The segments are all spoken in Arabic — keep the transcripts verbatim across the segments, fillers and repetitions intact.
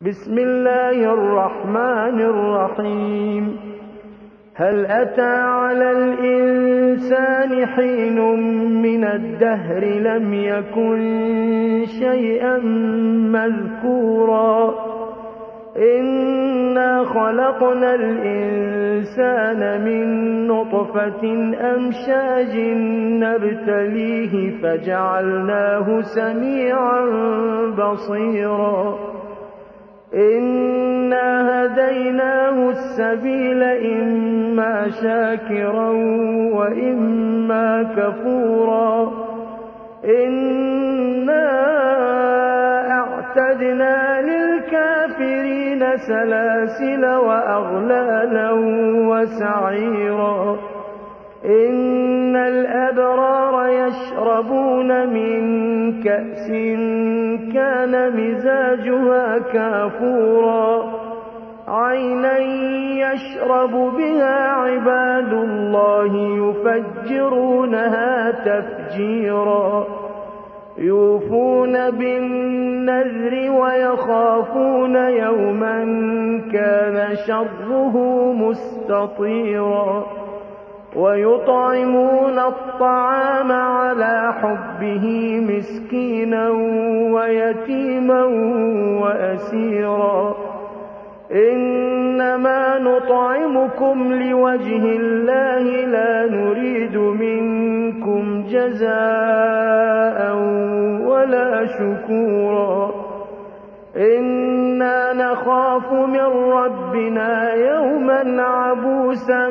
بسم الله الرحمن الرحيم. هل أتى على الإنسان حين من الدهر لم يكن شيئا مذكورا إنا خلقنا الإنسان من نطفة أمشاج نبتليه فجعلناه سميعا بصيرا إنا هديناه السبيل إما شاكرا وإما كفورا إنا أعتدنا للكافرين سلاسل وأغلالا وسعيرا إن الأبرار يشربون من كأس كان مزاجها كافورا عينا يشرب بها عباد الله يفجرونها تفجيرا يوفون بالنذر ويخافون يوما كان شره مستطيرا ويطعمون الطعام على حبه مسكينا ويتيما وأسيرا إنما نطعمكم لوجه الله لا نريد منكم جزاء ولا شكورا إنا نخاف من ربنا يوما عبوسا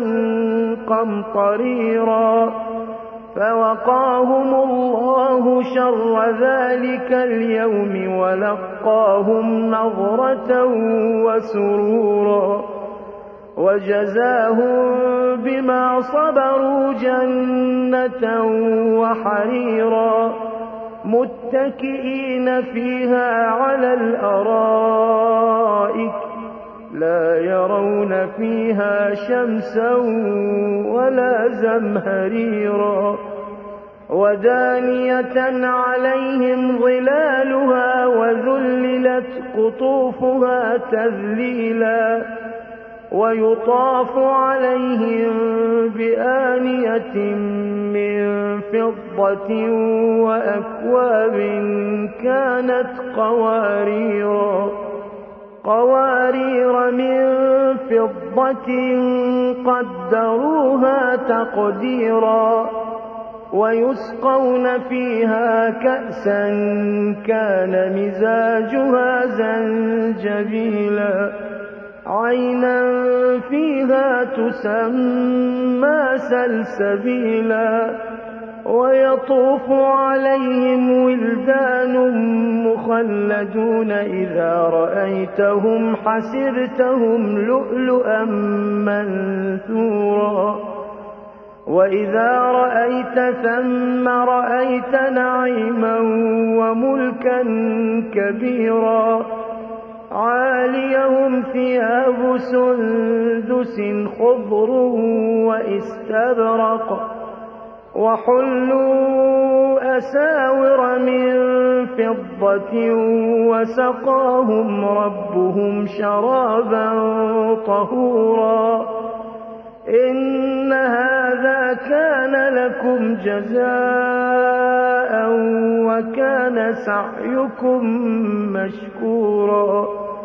قمطريرا فوقاهم الله شر ذلك اليوم ولقاهم نضرة وسرورا وجزاهم بما صبروا جنة وحريرا متكئين فيها على الأرائك لا يرون فيها شمسا ولا زمهريرا ودانية عليهم ظلالها وذللت قطوفها تذليلا ويطاف عليهم بآنية من فضة وأكواب كانت قواريرا قوارير من فضة قدروها تقديرا ويسقون فيها كأسا كان مزاجها زنجبيلا عينا فيها تسمى سلسبيلا ويطوف عليهم ولدان مخلدون إذا رأيتهم حسبتهم لؤلؤا منثورا وإذا رأيت ثم رأيت نعيما وملكا كبيرا عاليهم ثياب سندس خضر واستبرق وحلوا أساور من فضة وسقاهم ربهم شرابا طهورا إن هذا كان لكم جزاء وكان سعيكم مشكورا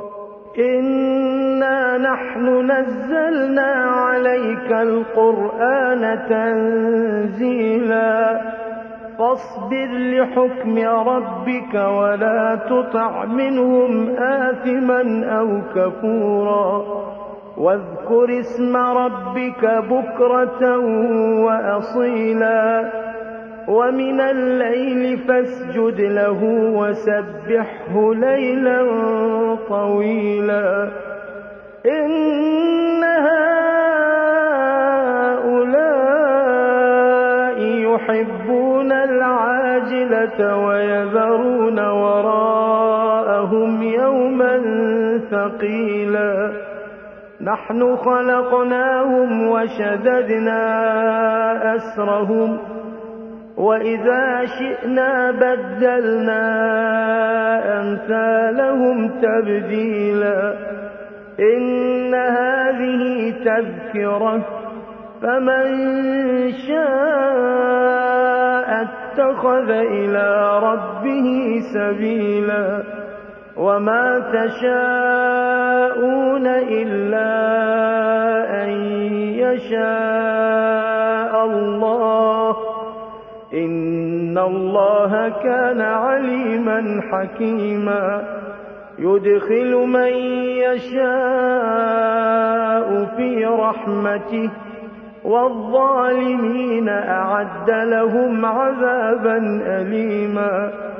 إنا نحن نزلنا عليك القرآن تنزيلا فاصبر لحكم ربك ولا تطع منهم آثما أو كفورا واذكر اسم ربك بكرة وأصيلا ومن الليل فاسجد له وسبحه ليلا طويلا إن هؤلاء يحبون العاجلة ويذرون وراءهم يوما ثقيلا نحن خلقناهم وشددنا أسرهم وإذا شئنا بدلنا أمثالهم تبديلا إن هذه تذكرة فمن شاء اتخذ إلى ربه سبيلا وما تشاءون إلا أن يشاء الله إن الله كان عليما حكيما يدخل من يشاء في رحمته والظالمين أعد لهم عذابا أليما